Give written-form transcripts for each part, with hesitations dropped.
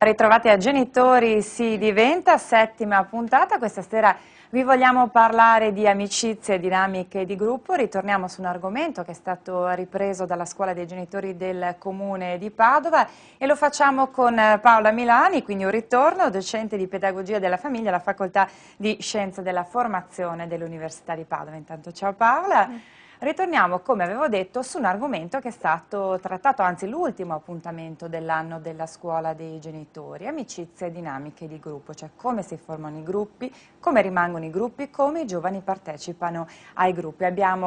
Ritrovati a Genitori si diventa, settima puntata. Questa sera vi vogliamo parlare di amicizie e dinamiche di gruppo. Ritorniamo su un argomento che è stato ripreso dalla Scuola dei Genitori del Comune di Padova e lo facciamo con Paola Milani, quindi un ritorno, docente di Pedagogia della Famiglia alla Facoltà di Scienze della Formazione dell'Università di Padova. Intanto ciao Paola. Ritorniamo, come avevo detto, su un argomento che è stato trattato, anzi l'ultimo appuntamento dell'anno della Scuola dei Genitori, amicizie e dinamiche di gruppo, cioè come si formano i gruppi, come rimangono i gruppi, come i giovani partecipano ai gruppi.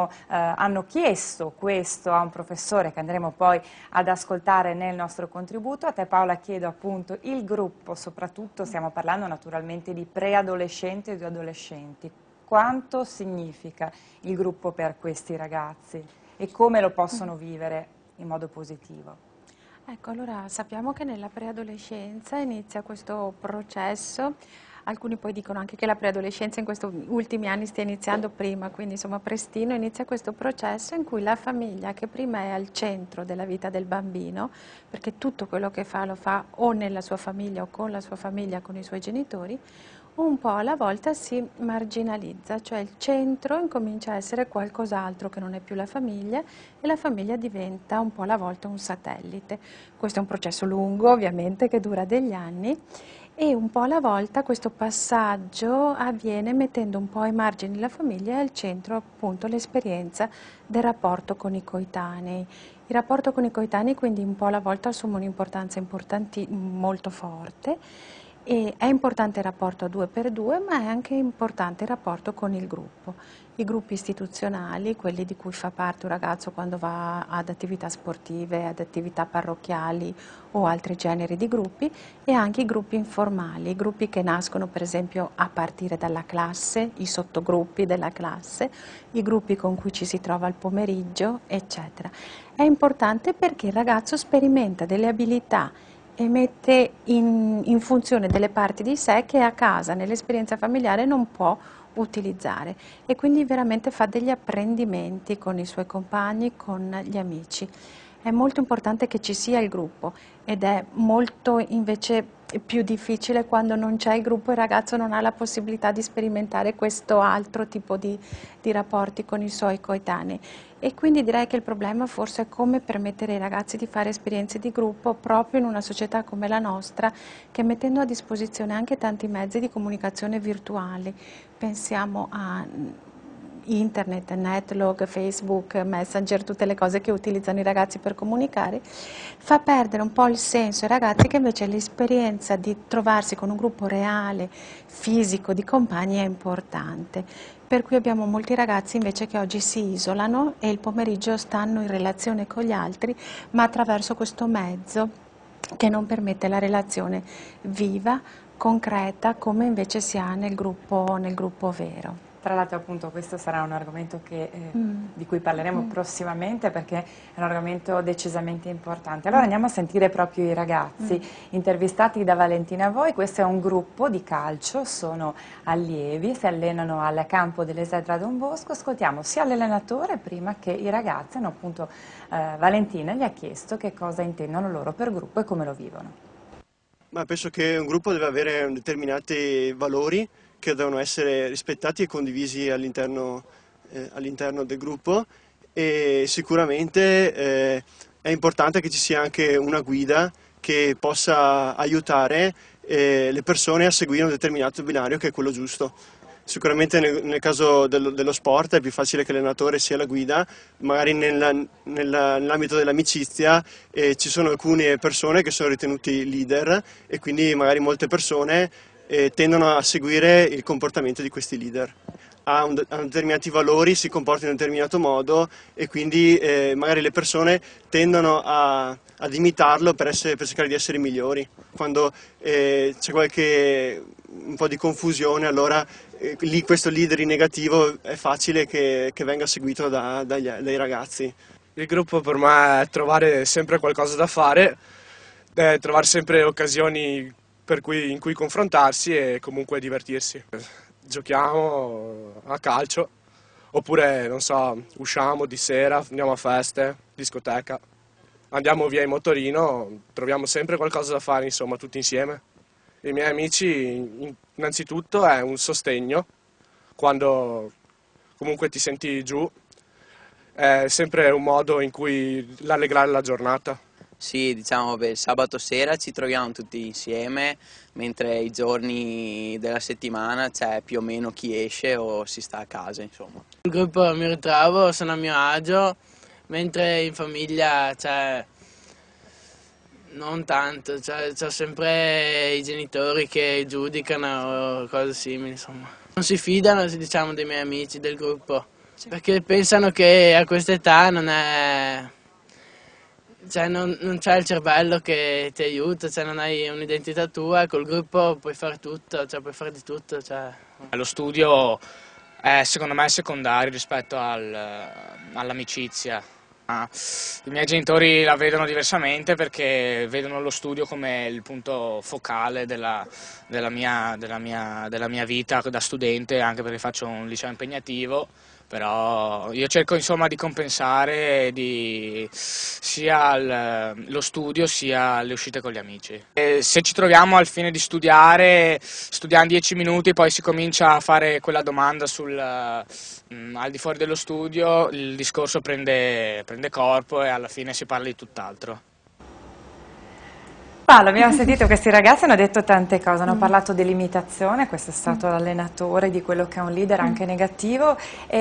Hanno chiesto questo a un professore che andremo poi ad ascoltare nel nostro contributo. A te Paola chiedo appunto il gruppo, soprattutto stiamo parlando naturalmente di preadolescenti e di adolescenti. Quanto significa il gruppo per questi ragazzi e come lo possono vivere in modo positivo? Ecco, allora sappiamo che nella preadolescenza inizia questo processo, alcuni poi dicono anche che la preadolescenza in questi ultimi anni stia iniziando prima, quindi insomma prestino inizia questo processo in cui la famiglia, che prima è al centro della vita del bambino, perché tutto quello che fa lo fa o nella sua famiglia o con la sua famiglia, con i suoi genitori, un po' alla volta si marginalizza, cioè il centro incomincia a essere qualcos'altro che non è più la famiglia e la famiglia diventa un po' alla volta un satellite. Questo è un processo lungo ovviamente che dura degli anni e un po' alla volta questo passaggio avviene mettendo un po' ai margini la famiglia e al centro appunto l'esperienza del rapporto con i coetanei. Il rapporto con i coetanei quindi un po' alla volta assume un'importanza molto forte. E è importante il rapporto a 2x2, ma è anche importante il rapporto con il gruppo. I gruppi istituzionali, quelli di cui fa parte un ragazzo quando va ad attività sportive, ad attività parrocchiali o altri generi di gruppi, e anche i gruppi informali, i gruppi che nascono per esempio a partire dalla classe, i sottogruppi della classe, i gruppi con cui ci si trova al pomeriggio, eccetera. È importante perché il ragazzo sperimenta delle abilità e mette in funzione delle parti di sé che a casa, nell'esperienza familiare, non può utilizzare e quindi veramente fa degli apprendimenti con i suoi compagni, con gli amici. È molto importante che ci sia il gruppo ed è molto invece più difficile quando non c'è il gruppo e il ragazzo non ha la possibilità di sperimentare questo altro tipo di rapporti con i suoi coetanei. E quindi direi che il problema forse è come permettere ai ragazzi di fare esperienze di gruppo proprio in una società come la nostra, che mettendo a disposizione anche tanti mezzi di comunicazione virtuali, pensiamo a internet, netlog, Facebook, Messenger, tutte le cose che utilizzano i ragazzi per comunicare, fa perdere un po' il senso ai ragazzi che invece l'esperienza di trovarsi con un gruppo reale, fisico, di compagni è importante. Per cui abbiamo molti ragazzi invece che oggi si isolano e il pomeriggio stanno in relazione con gli altri, ma attraverso questo mezzo che non permette la relazione viva, concreta, come invece si ha nel gruppo vero. Tra l'altro appunto questo sarà un argomento di cui parleremo prossimamente perché è un argomento decisamente importante. Allora andiamo a sentire proprio i ragazzi intervistati da Valentina Voi. Questo è un gruppo di calcio, sono allievi, si allenano al campo dell'Esedra Don Bosco. Ascoltiamo sia l'allenatore prima che i ragazzi. Valentina gli ha chiesto che cosa intendono loro per gruppo e come lo vivono. Ma penso che un gruppo deve avere determinati valori che devono essere rispettati e condivisi all'interno del gruppo e sicuramente è importante che ci sia anche una guida che possa aiutare le persone a seguire un determinato binario che è quello giusto. Sicuramente nel caso dello sport è più facile che l'allenatore sia la guida, magari nell'ambito dell'amicizia ci sono alcune persone che sono ritenuti leader e quindi magari molte persone tendono a seguire il comportamento di questi leader. Hanno determinati valori, si comportano in un determinato modo e quindi magari le persone tendono ad imitarlo per cercare di essere migliori. Quando c'è un po' di confusione, allora lì questo leader in negativo è facile che venga seguito dai ragazzi. Il gruppo per me è trovare sempre qualcosa da fare, trovare sempre occasioni in cui confrontarsi e comunque divertirsi. Giochiamo a calcio, oppure non so, usciamo di sera, andiamo a feste, discoteca. andiamo via in motorino, troviamo sempre qualcosa da fare, insomma, tutti insieme. I miei amici, innanzitutto, è un sostegno quando comunque ti senti giù, è sempre un modo in cui rallegrare la giornata. Sì, diciamo che il sabato sera ci troviamo tutti insieme, mentre i giorni della settimana c'è più o meno chi esce o si sta a casa, insomma. Il gruppo mi ritrovo, sono a mio agio, mentre in famiglia non tanto, c'ho sempre i genitori che giudicano o cose simili, insomma. Non si fidano, diciamo, dei miei amici del gruppo, perché pensano che a questa età non c'è il cervello che ti aiuta, non hai un'identità tua, col gruppo puoi fare tutto, puoi fare di tutto. Lo studio è secondo me secondario rispetto all'amicizia. I miei genitori la vedono diversamente perché vedono lo studio come il punto focale della mia vita da studente, anche perché faccio un liceo impegnativo, però io cerco insomma di compensare sia lo studio sia le uscite con gli amici. E se ci troviamo al fine di studiare, studiamo 10 minuti, poi si comincia a fare quella domanda al di fuori dello studio, il discorso prende corpo e alla fine si parla di tutt'altro. Paolo, abbiamo sentito questi ragazzi hanno detto tante cose, hanno parlato dell'imitazione, questo è stato l'allenatore di quello che è un leader anche negativo,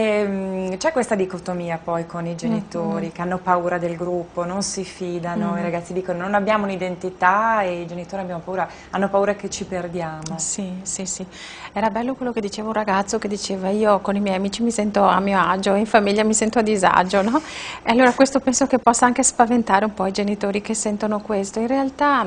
e c'è questa dicotomia poi con i genitori che hanno paura del gruppo, non si fidano, i ragazzi dicono non abbiamo un'identità e i genitori hanno paura che ci perdiamo. Sì, sì, sì. Era bello quello che diceva un ragazzo che diceva io con i miei amici mi sento a mio agio, in famiglia mi sento a disagio, no? E allora questo penso che possa anche spaventare un po' i genitori che sentono questo. In realtà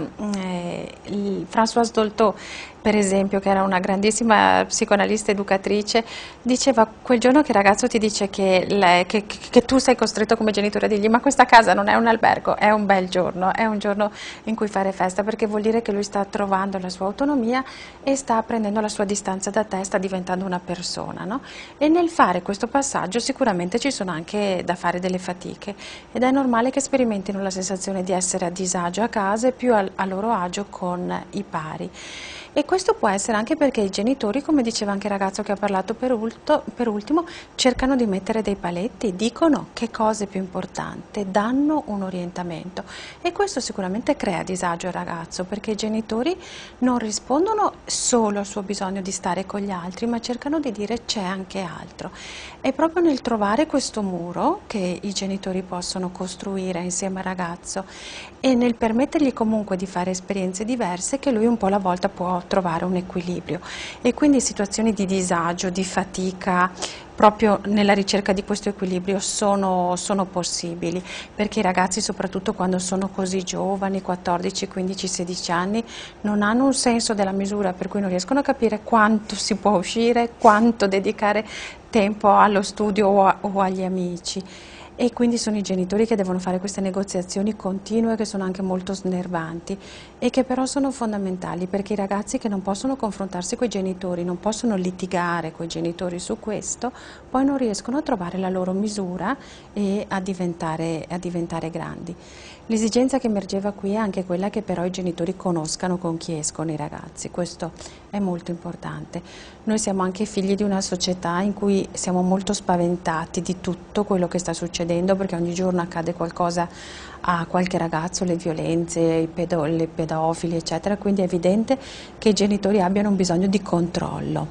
Françoise Dolto, per esempio, che era una grandissima psicoanalista educatrice, diceva quel giorno che il ragazzo ti dice che tu sei costretto come genitore a dirgli ma questa casa non è un albergo, è un bel giorno, è un giorno in cui fare festa, perché vuol dire che lui sta trovando la sua autonomia e sta prendendo la sua distanza da te, sta diventando una persona, no? E nel fare questo passaggio sicuramente ci sono anche da fare delle fatiche ed è normale che sperimentino la sensazione di essere a disagio a casa e più a loro agio con i pari. E questo può essere anche perché i genitori, come diceva anche il ragazzo che ha parlato per ultimo, cercano di mettere dei paletti, dicono che cosa è più importante, danno un orientamento e questo sicuramente crea disagio al ragazzo perché i genitori non rispondono solo al suo bisogno di stare con gli altri, ma cercano di dire c'è anche altro. È proprio nel trovare questo muro che i genitori possono costruire insieme al ragazzo e nel permettergli comunque di fare esperienze diverse che lui un po' alla volta può trovare un equilibrio e quindi situazioni di disagio, di fatica proprio nella ricerca di questo equilibrio sono possibili perché i ragazzi soprattutto quando sono così giovani, 14, 15, 16 anni non hanno un senso della misura per cui non riescono a capire quanto si può uscire, quanto dedicare tempo allo studio o agli amici. E quindi sono i genitori che devono fare queste negoziazioni continue che sono anche molto snervanti e che però sono fondamentali perché i ragazzi che non possono confrontarsi con i genitori, non possono litigare con i genitori su questo, poi non riescono a trovare la loro misura e a diventare grandi. L'esigenza che emergeva qui è anche quella che però i genitori conoscano con chi escono i ragazzi, questo è molto importante. Noi siamo anche figli di una società in cui siamo molto spaventati di tutto quello che sta succedendo perché ogni giorno accade qualcosa a qualche ragazzo, le violenze, le pedofili eccetera, quindi è evidente che i genitori abbiano un bisogno di controllo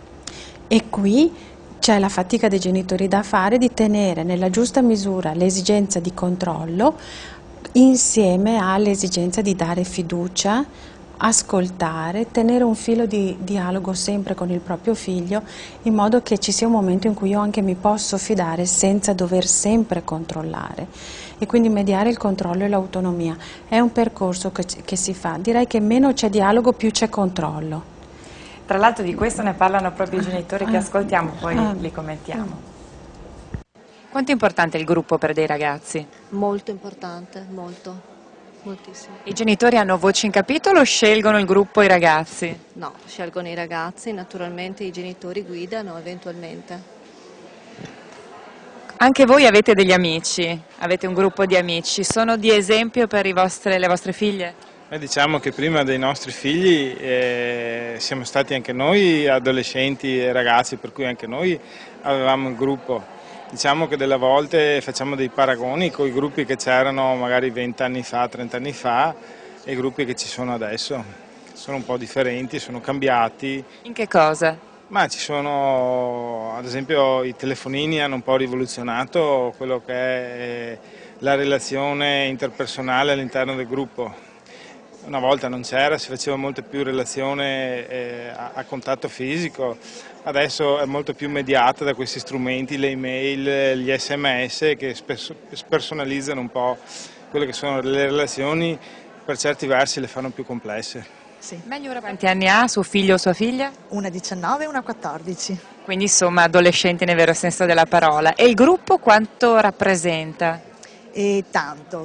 e qui c'è la fatica dei genitori da fare di tenere nella giusta misura l'esigenza di controllo insieme all'esigenza di dare fiducia, ascoltare, tenere un filo di dialogo sempre con il proprio figlio in modo che ci sia un momento in cui io anche mi posso fidare senza dover sempre controllare e quindi mediare il controllo e l'autonomia. È un percorso che si fa, direi che meno c'è dialogo più c'è controllo. Tra l'altro di questo ne parlano proprio i genitori che ascoltiamo, poi li commentiamo. Quanto è importante il gruppo per dei ragazzi? Molto importante, moltissimo. I genitori hanno voce in capitolo o scelgono il gruppo i ragazzi? No, scelgono i ragazzi, naturalmente i genitori guidano eventualmente. Anche voi avete degli amici, avete un gruppo di amici, sono di esempio per le vostre figlie? Diciamo che prima dei nostri figli siamo stati anche noi adolescenti e ragazzi, per cui anche noi avevamo il gruppo. Diciamo che delle volte facciamo dei paragoni con i gruppi che c'erano magari 20 anni fa, 30 anni fa e i gruppi che ci sono adesso. Sono un po' differenti, sono cambiati. In che cosa? Ma ci sono, ad esempio, i telefonini hanno un po' rivoluzionato quello che è la relazione interpersonale all'interno del gruppo. Una volta non c'era, si faceva molto più relazione a contatto fisico, adesso è molto più mediata da questi strumenti, le email, gli SMS che spersonalizzano un po' quelle che sono le relazioni, per certi versi le fanno più complesse. Sì. Meglio ora. Quanti anni ha suo figlio o sua figlia? Una 19 e una 14. Quindi insomma adolescenti nel vero senso della parola. E il gruppo quanto rappresenta? Tanto,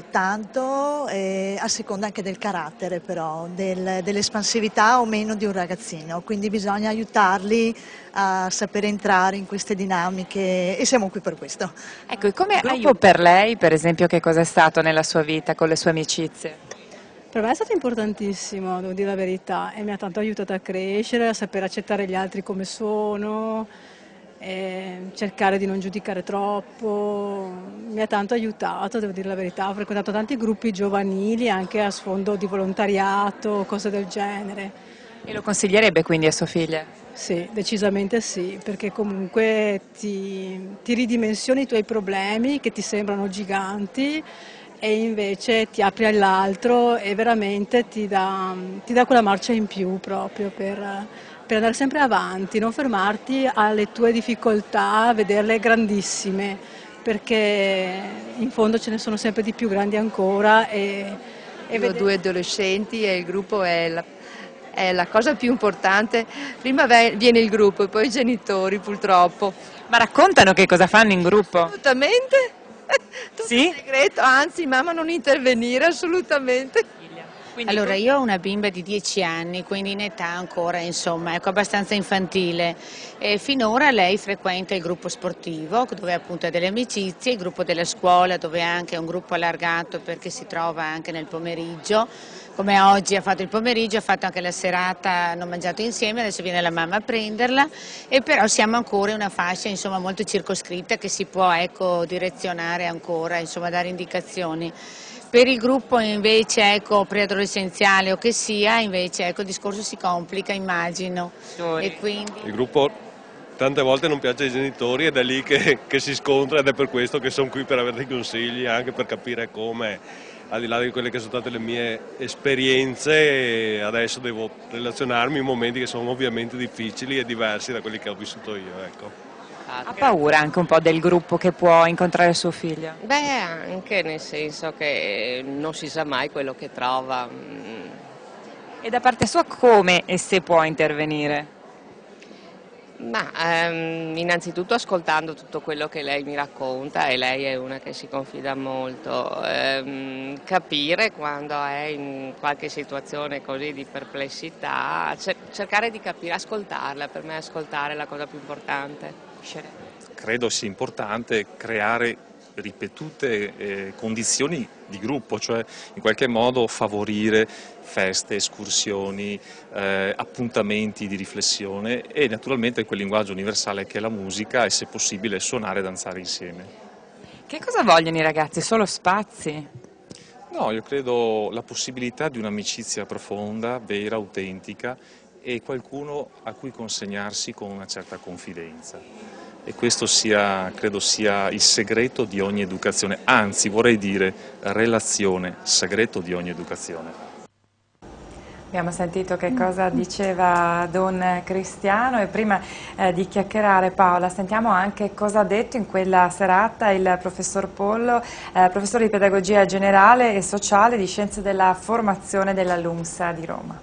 a seconda anche del carattere però, dell'espansività o meno di un ragazzino, quindi bisogna aiutarli a sapere entrare in queste dinamiche e siamo qui per questo. Ecco, e come aiuto per lei, per esempio, che cosa è stato nella sua vita con le sue amicizie? Per me è stato importantissimo, devo dire la verità, e mi ha tanto aiutato a crescere, a sapere accettare gli altri come sono, cercare di non giudicare troppo, mi ha tanto aiutato, devo dire la verità. Ho frequentato tanti gruppi giovanili anche a sfondo di volontariato, cose del genere. E lo consiglierebbe quindi a sua figlia? Sì, decisamente sì, perché comunque ti ridimensioni i tuoi problemi che ti sembrano giganti e invece ti apri all'altro e veramente ti dà quella marcia in più proprio per andare sempre avanti, non fermarti alle tue difficoltà, vederle grandissime, perché in fondo ce ne sono sempre di più grandi ancora. Ho due adolescenti e il gruppo è la cosa più importante. Prima viene il gruppo e poi i genitori, purtroppo. Ma raccontano che cosa fanno in gruppo? Assolutamente. Tutto sì? segreto, anzi mamma non intervenire assolutamente. Allora io ho una bimba di 10 anni, quindi in età ancora insomma ecco, abbastanza infantile. Finora lei frequenta il gruppo sportivo dove appunto ha delle amicizie, il gruppo della scuola dove ha anche un gruppo allargato perché si trova anche nel pomeriggio. Come oggi ha fatto il pomeriggio, ha fatto anche la serata, hanno mangiato insieme, adesso viene la mamma a prenderla e però siamo ancora in una fascia insomma, molto circoscritta che si può ecco, direzionare ancora, insomma, dare indicazioni. Per il gruppo invece ecco, preadolescenziale o che sia, invece ecco, il discorso si complica immagino. E quindi... Il gruppo tante volte non piace ai genitori ed è lì che si scontra ed è per questo che sono qui per avere dei consigli, anche per capire come. Al di là di quelle che sono state le mie esperienze, adesso devo relazionarmi in momenti che sono ovviamente difficili e diversi da quelli che ho vissuto io. Ecco. Ha paura anche un po' del gruppo che può incontrare suo figlio? Beh, anche nel senso che non si sa mai quello che trova. E da parte sua come e se può intervenire? Ma innanzitutto ascoltando tutto quello che lei mi racconta, e lei è una che si confida molto, capire quando è in qualche situazione così di perplessità, cercare di capire, ascoltarla, per me ascoltare è la cosa più importante. Credo sia importante creare ripetute condizioni di gruppo, cioè in qualche modo favorire feste, escursioni, appuntamenti di riflessione e naturalmente quel linguaggio universale che è la musica e se possibile suonare e danzare insieme. Che cosa vogliono i ragazzi? Solo spazi? No, io credo la possibilità di un'amicizia profonda, vera, autentica e qualcuno a cui consegnarsi con una certa confidenza. E questo credo sia il segreto di ogni educazione, anzi vorrei dire relazione, segreto di ogni educazione. Abbiamo sentito che cosa diceva Don Cristiano e prima di chiacchierare Paola sentiamo anche cosa ha detto in quella serata il professor Pollo, professore di pedagogia generale e sociale di scienze della formazione della LUMSA di Roma.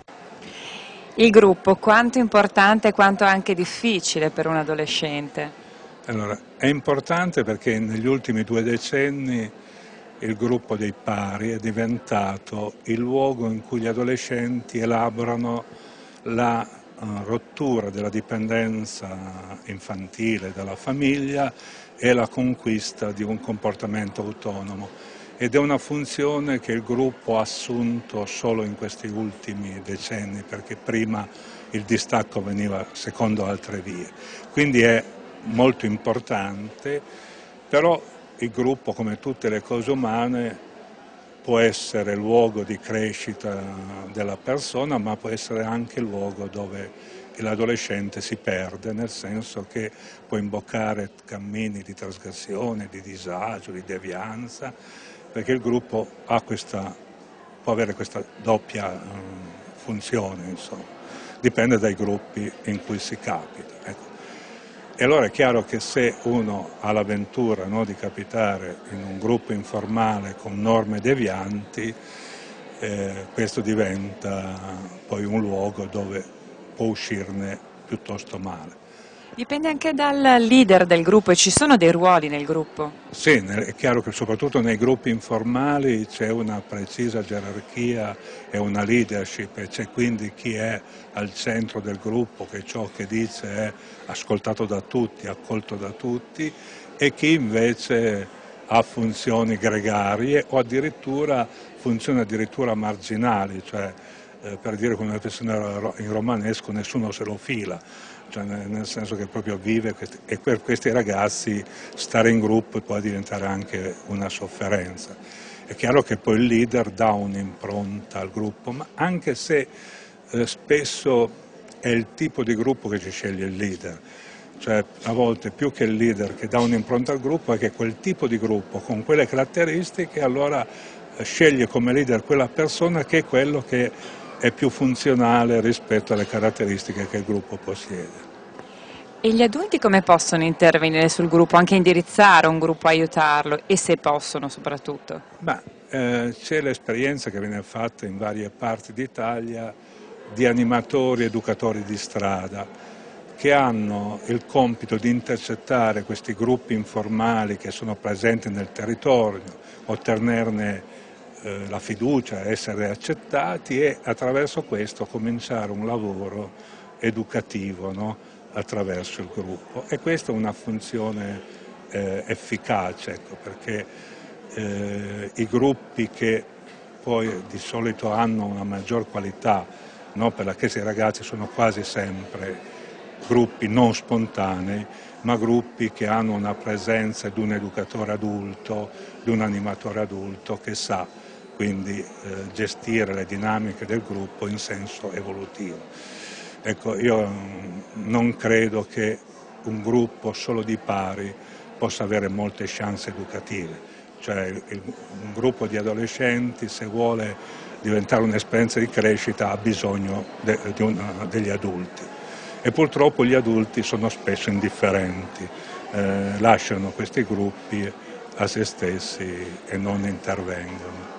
Il gruppo, quanto importante e quanto anche difficile per un adolescente? Allora, è importante perché negli ultimi 2 decenni il gruppo dei pari è diventato il luogo in cui gli adolescenti elaborano la rottura della dipendenza infantile dalla famiglia e la conquista di un comportamento autonomo. Ed è una funzione che il gruppo ha assunto solo in questi ultimi decenni, perché prima il distacco veniva secondo altre vie. Quindi è molto importante, però il gruppo, come tutte le cose umane, può essere luogo di crescita della persona, ma può essere anche luogo dove l'adolescente si perde, nel senso che può imboccare cammini di trasgressione, di disagio, di devianza, perché il gruppo può avere questa doppia funzione, insomma. Dipende dai gruppi in cui si capita. Ecco. E allora è chiaro che se uno ha l'avventura, no, di capitare in un gruppo informale con norme devianti, questo diventa poi un luogo dove può uscirne piuttosto male. Dipende anche dal leader del gruppo, e ci sono dei ruoli nel gruppo? Sì, è chiaro che soprattutto nei gruppi informali c'è una precisa gerarchia e una leadership, e c'è quindi chi è al centro del gruppo, che ciò che dice è ascoltato da tutti, accolto da tutti, e chi invece ha funzioni gregarie o addirittura funzioni marginali, cioè per dire come una persona in romanesco nessuno se lo fila, cioè nel senso che proprio vive, e per questi ragazzi stare in gruppo può diventare anche una sofferenza. È chiaro che poi il leader dà un'impronta al gruppo, ma anche se spesso è il tipo di gruppo che ci sceglie il leader, cioè a volte più che il leader che dà un'impronta al gruppo è che quel tipo di gruppo con quelle caratteristiche allora sceglie come leader quella persona che è quello che è più funzionale rispetto alle caratteristiche che il gruppo possiede. E gli adulti come possono intervenire sul gruppo, anche indirizzare un gruppo, aiutarlo, e se possono soprattutto? C'è l'esperienza che viene fatta in varie parti d'Italia di animatori, educatori di strada, che hanno il compito di intercettare questi gruppi informali che sono presenti nel territorio, ottenerne la fiducia, essere accettati, e attraverso questo cominciare un lavoro educativo, no? Attraverso il gruppo. E questa è una funzione efficace, ecco, perché i gruppi che poi di solito hanno una maggior qualità, no? Perché questi ragazzi sono quasi sempre gruppi non spontanei, ma gruppi che hanno una presenza di un educatore adulto, di un animatore adulto che sa quindi gestire le dinamiche del gruppo in senso evolutivo. Ecco, io non credo che un gruppo solo di pari possa avere molte chance educative, cioè un gruppo di adolescenti, se vuole diventare un'esperienza di crescita, ha bisogno degli adulti, e purtroppo gli adulti sono spesso indifferenti, lasciano questi gruppi a se stessi e non intervengono.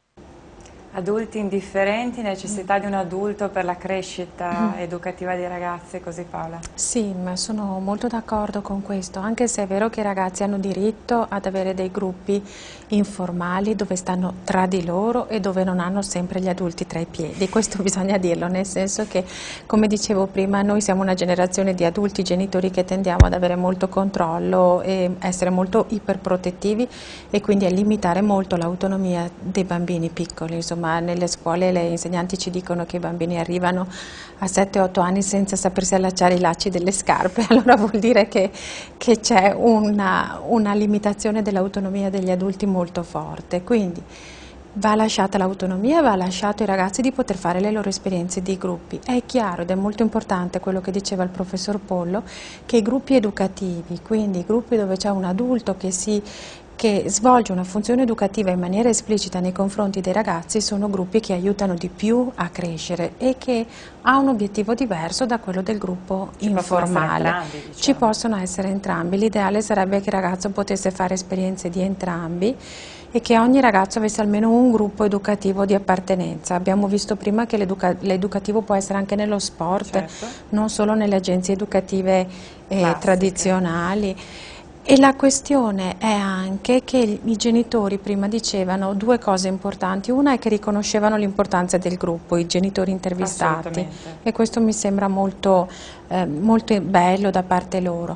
Adulti indifferenti, necessità di un adulto per la crescita educativa dei ragazzi, così Paola? Sì, ma sono molto d'accordo con questo, anche se è vero che i ragazzi hanno diritto ad avere dei gruppi informali dove stanno tra di loro e dove non hanno sempre gli adulti tra i piedi, questo bisogna dirlo, nel senso che, come dicevo prima, noi siamo una generazione di adulti genitori che tendiamo ad avere molto controllo e essere molto iperprotettivi, e quindi a limitare molto l'autonomia dei bambini piccoli. Insomma, nelle scuole le insegnanti ci dicono che i bambini arrivano a 7-8 anni senza sapersi allacciare i lacci delle scarpe, allora vuol dire che c'è una limitazione dell'autonomia degli adulti molto forte, quindi va lasciata l'autonomia, va lasciato ai ragazzi di poter fare le loro esperienze di gruppi. È chiaro, ed è molto importante quello che diceva il professor Pollo, che i gruppi educativi, quindi i gruppi dove c'è un adulto che svolge una funzione educativa in maniera esplicita nei confronti dei ragazzi, sono gruppi che aiutano di più a crescere e che ha un obiettivo diverso da quello del gruppo informale. Ci possono essere entrambi, l'ideale sarebbe che il ragazzo potesse fare esperienze di entrambi e che ogni ragazzo avesse almeno un gruppo educativo di appartenenza. Abbiamo visto prima che l'educativo può essere anche nello sport, certo, non solo nelle agenzie educative tradizionali. E la questione è anche che i genitori prima dicevano due cose importanti. Una è che riconoscevano l'importanza del gruppo, i genitori intervistati, e questo mi sembra molto bello da parte loro.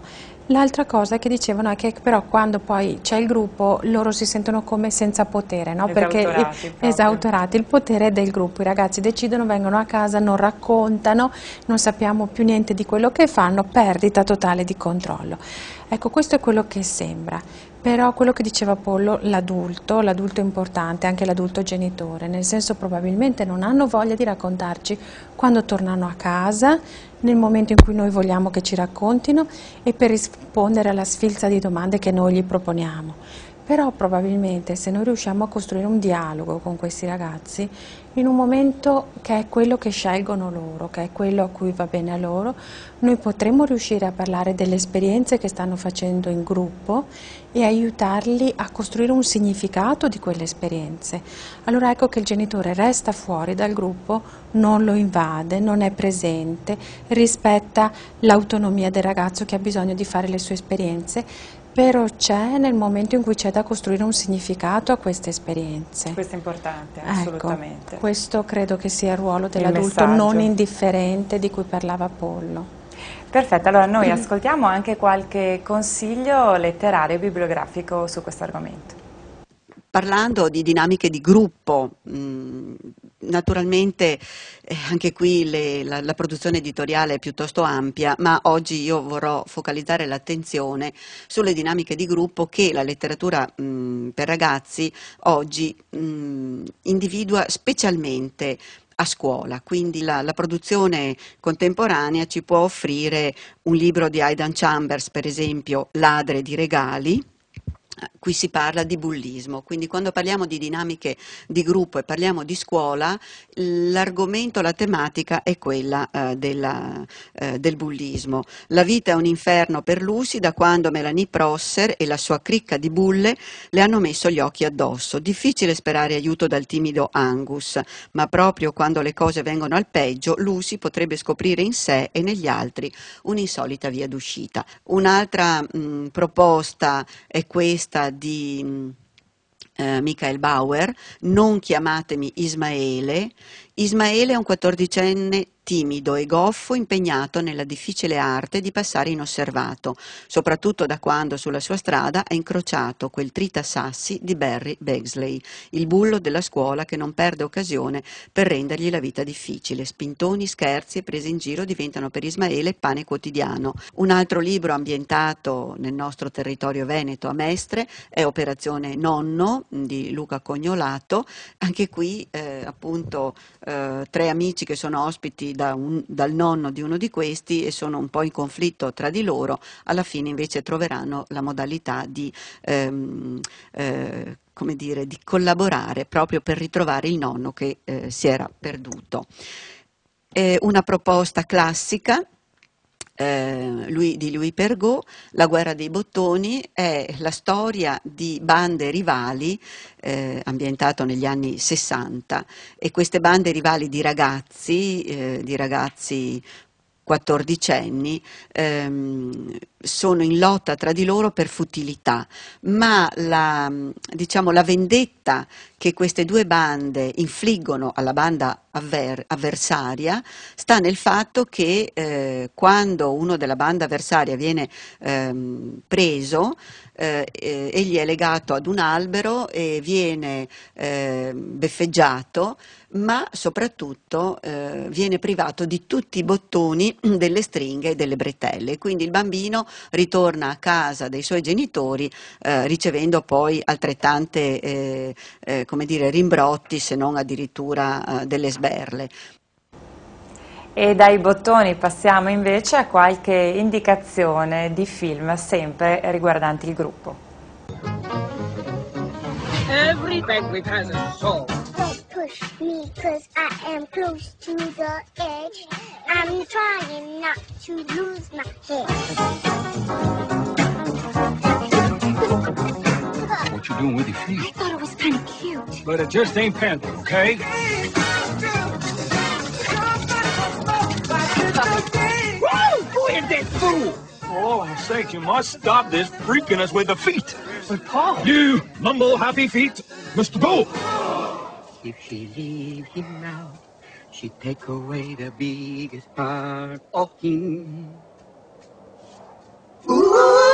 L'altra cosa che dicevano è che però quando poi c'è il gruppo loro si sentono come senza potere, no? Perché esautorati, il potere è del gruppo, i ragazzi decidono, vengono a casa, non raccontano, non sappiamo più niente di quello che fanno, perdita totale di controllo. Ecco, questo è quello che sembra, però quello che diceva Pollo, l'adulto è importante, anche l'adulto genitore, nel senso probabilmente non hanno voglia di raccontarci quando tornano a casa, nel momento in cui noi vogliamo che ci raccontino e per rispondere alla sfilza di domande che noi gli proponiamo. Però probabilmente se noi riusciamo a costruire un dialogo con questi ragazzi, in un momento che è quello che scelgono loro, che è quello a cui va bene a loro, noi potremmo riuscire a parlare delle esperienze che stanno facendo in gruppo e aiutarli a costruire un significato di quelle esperienze. Allora ecco che il genitore resta fuori dal gruppo, non lo invade, non è presente, rispetta l'autonomia del ragazzo che ha bisogno di fare le sue esperienze, però c'è nel momento in cui c'è da costruire un significato a queste esperienze. Questo è importante, Ecco, assolutamente. questo credo che sia il ruolo dell'adulto non indifferente di cui parlava Pollo. Perfetto, allora noi ascoltiamo anche qualche consiglio letterario e bibliografico su questo argomento. Parlando di dinamiche di gruppo, naturalmente anche qui la produzione editoriale è piuttosto ampia, ma oggi io vorrò focalizzare l'attenzione sulle dinamiche di gruppo che la letteratura per ragazzi oggi individua specialmente a scuola, quindi la produzione contemporanea ci può offrire un libro di Aidan Chambers, per esempio Ladre di regali. Qui si parla di bullismo, quindi quando parliamo di dinamiche di gruppo e parliamo di scuola, l'argomento, la tematica è quella del bullismo. La vita è un inferno per Lucy da quando Melanie Prosser e la sua cricca di bulle le hanno messo gli occhi addosso. Difficile sperare aiuto dal timido Angus, ma proprio quando le cose vengono al peggio, Lucy potrebbe scoprire in sé e negli altri un'insolita via d'uscita. Un'altra proposta è questa di Michael Bauer, Non chiamatemi Ismaele. Ismaele è un 14enne timido e goffo impegnato nella difficile arte di passare inosservato, soprattutto da quando sulla sua strada ha incrociato quel tritasassi di Barry Begley, il bullo della scuola che non perde occasione per rendergli la vita difficile. Spintoni, scherzi e prese in giro diventano per Ismaele pane quotidiano. Un altro libro ambientato nel nostro territorio veneto a Mestre è Operazione Nonno di Luca Cognolato. Anche qui appunto tre amici che sono ospiti dal nonno di uno di questi e sono un po' in conflitto tra di loro, alla fine invece troveranno la modalità di come dire, di collaborare proprio per ritrovare il nonno che si era perduto. Una proposta classica di Louis Pergaud, La guerra dei bottoni, è la storia di bande rivali ambientato negli anni 60, e queste bande rivali di ragazzi 14enni sono in lotta tra di loro per futilità, ma la vendetta che queste due bande infliggono alla banda avversaria sta nel fatto che quando uno della banda avversaria viene preso, egli è legato ad un albero e viene beffeggiato, ma soprattutto viene privato di tutti i bottoni delle stringhe e delle bretelle. Quindi il bambino ritorna a casa dei suoi genitori ricevendo poi altrettante come dire, rimbrotti, se non addirittura delle sberle. E dai bottoni passiamo invece a qualche indicazione di film sempre riguardanti il gruppo. Every penguin has a soul. Don't push me, 'cause I am close to the edge. I'm trying not to lose my head. What you doing with your feet? I thought it was kind of cute. But it just ain't panther, okay? Woo! Who is that fool? For all our sake, you must stop this freaking us with the feet. But Paul, you mumble happy feet, Mr. Bull. If she leave him now, she'd take away the biggest part of him. Ooh.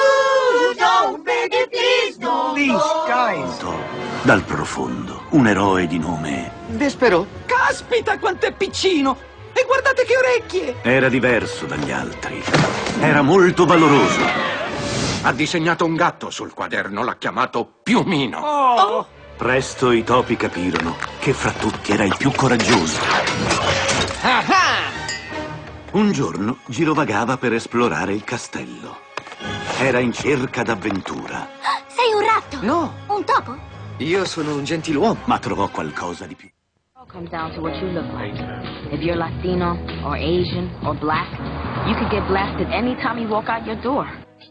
Daddy, please don't Please, guys. Dal profondo, un eroe di nome Despero. Caspita, quanto è piccino! E guardate che orecchie! era diverso dagli altri. Era molto valoroso. Ha disegnato un gatto sul quaderno, l'ha chiamato Piumino. Oh. Presto i topi capirono che fra tutti era il più coraggioso. Un giorno girovagava per esplorare il castello. Era in cerca d'avventura. Sei un ratto? No. Un topo? Io sono un gentiluomo, ma trovò qualcosa di più. It comes down to what you look like. If you're Latino or Asian or black, you could get blasted anytime you walk out your door.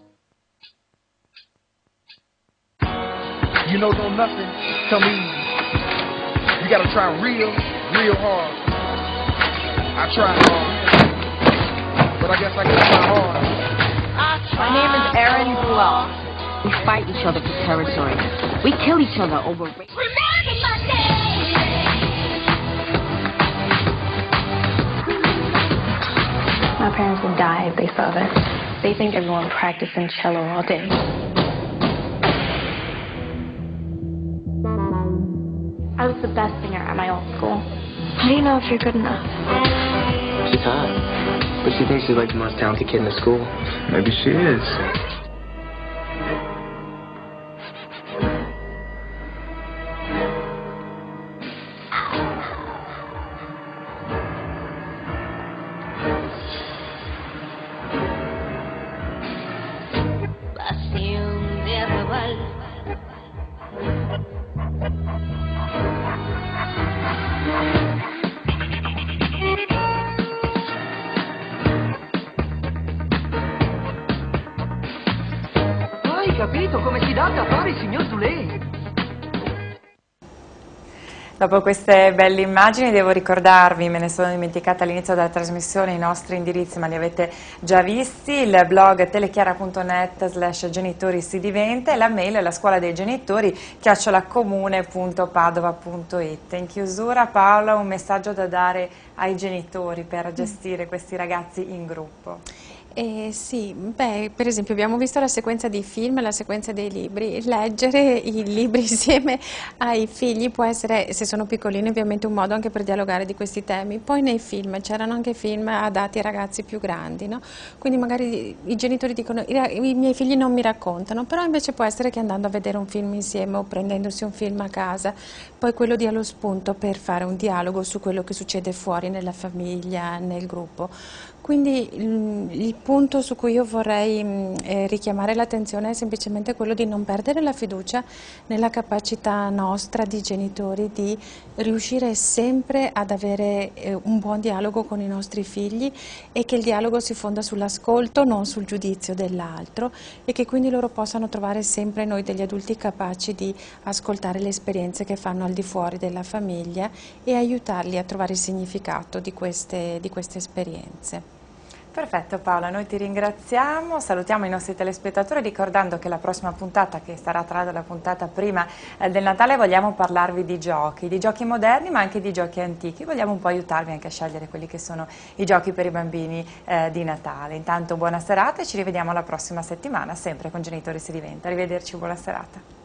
You know nothing, come easy. You gotta try real hard. I tried hard, but I guess I got my hard. My name is Erin Buell. We fight each other for territory. We kill each other over race. My parents would die if they saw this. They think everyone practicing cello all day. I was the best singer at my old school. How do you know if you're good enough? She's hot, but she thinks she's like the most talented kid in the school. Maybe she is. Hai capito come si dà da fare il signor Dulé? Dopo queste belle immagini devo ricordarvi, me ne sono dimenticata all'inizio della trasmissione, i nostri indirizzi, ma li avete già visti: il blog telechiara.net/genitori si diventa e la mail è la scuola dei genitori @comune.padova.it. In chiusura, Paola, un messaggio da dare ai genitori per gestire questi ragazzi in gruppo. Sì, per esempio abbiamo visto la sequenza dei film e la sequenza dei libri. Leggere i libri insieme ai figli può essere, se sono piccolini, ovviamente un modo anche per dialogare di questi temi. Poi nei film, c'erano anche film adatti ai ragazzi più grandi, no? Quindi magari i genitori dicono i miei figli non mi raccontano, però invece può essere che andando a vedere un film insieme o prendendosi un film a casa, poi quello dia lo spunto per fare un dialogo su quello che succede fuori nella famiglia, nel gruppo. Quindi il punto su cui io vorrei richiamare l'attenzione è semplicemente quello di non perdere la fiducia nella capacità nostra di genitori di riuscire sempre ad avere un buon dialogo con i nostri figli, e che il dialogo si fonda sull'ascolto, non sul giudizio dell'altro, e che quindi loro possano trovare sempre noi degli adulti capaci di ascoltare le esperienze che fanno al di fuori della famiglia e aiutarli a trovare il significato di queste esperienze. Perfetto Paola, noi ti ringraziamo, salutiamo i nostri telespettatori ricordando che la prossima puntata, che sarà tra l'altro la puntata prima del Natale, vogliamo parlarvi di giochi moderni ma anche di giochi antichi, vogliamo un po' aiutarvi anche a scegliere quelli che sono i giochi per i bambini di Natale. Intanto buona serata e ci rivediamo la prossima settimana sempre con Genitori si diventa, arrivederci, buona serata.